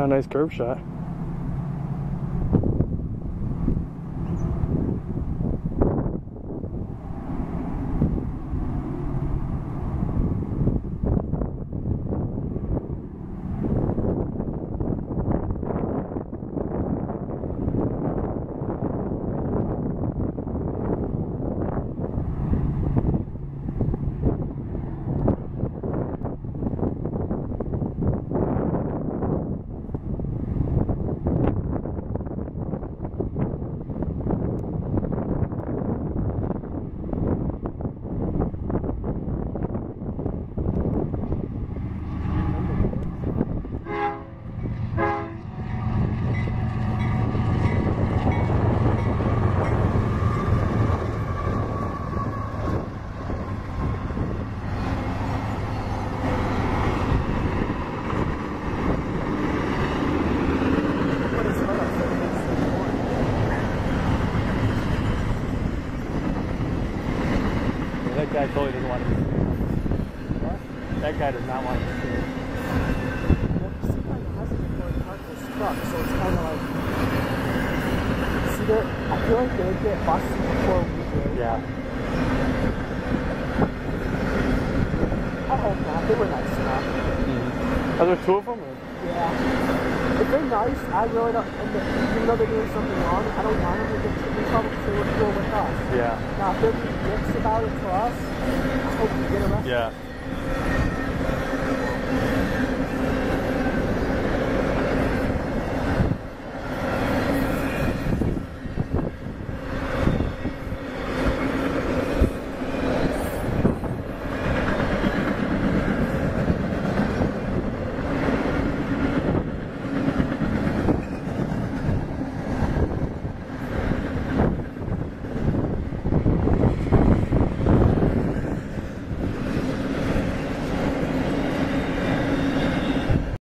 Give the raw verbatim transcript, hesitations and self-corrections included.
a nice curve shot. That guy totally doesn't want to be seen. What? That guy does not want to be seen. Well, you see how it hasn't been really parked this truck, so it's kind of like... See, there, I feel like they would get busted before we did. Yeah. I hope not. They were nice enough. Mm-hmm. Are there two of them? Or? Yeah. If they're nice, I really don't... And the, even though they're doing something wrong, I don't want them to get in trouble because they were cool with us. Yeah. Now, if they're being dicks about it to us, I hope we get arrested. Yeah.